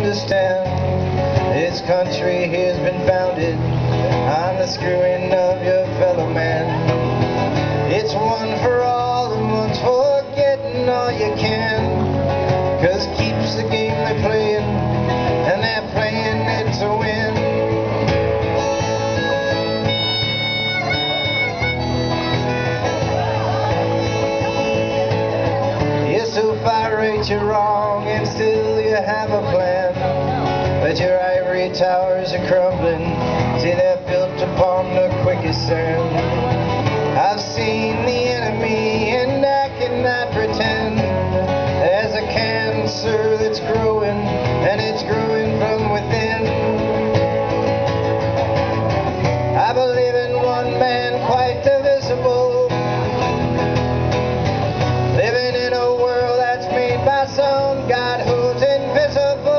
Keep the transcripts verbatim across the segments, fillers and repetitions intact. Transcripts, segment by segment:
understand. This country has been founded on the screwing of your fellow man. It's one for all and one's for getting all you can, 'cause keeps the game they're playing, and they're playing it to win. Yes, so far right you're wrong, and still you have a plan. But your ivory towers are crumbling, see they're built upon the quickest sand. I've seen the enemy and I cannot pretend. There's a cancer that's growing, and it's growing from within. I believe in one man quite divisible, living in a world that's made by some God who's invisible.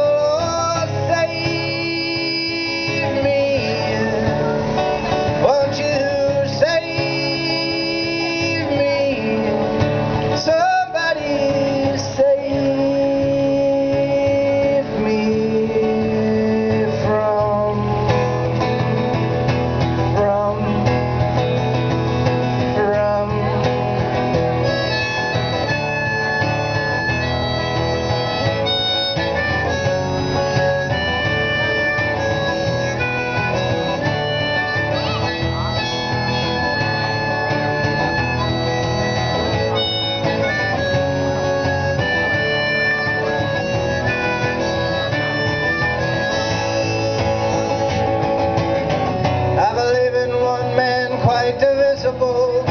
Divisible,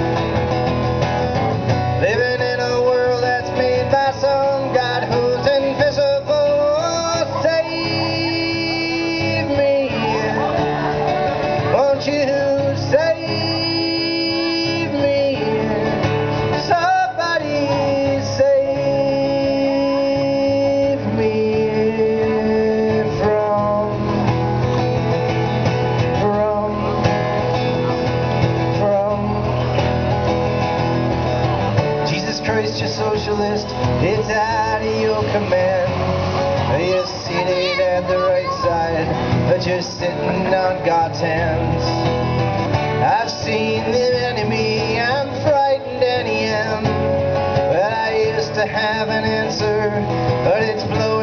living in a world that's made by some God who's invisible. Save me, won't you save me? Somebody save me from, from Christ, you're socialist, it's out of your command. You're seated at the right side, but you're sitting on God's hands. I've seen the enemy, I'm frightened and I am, but I used to have an answer, but it's blown.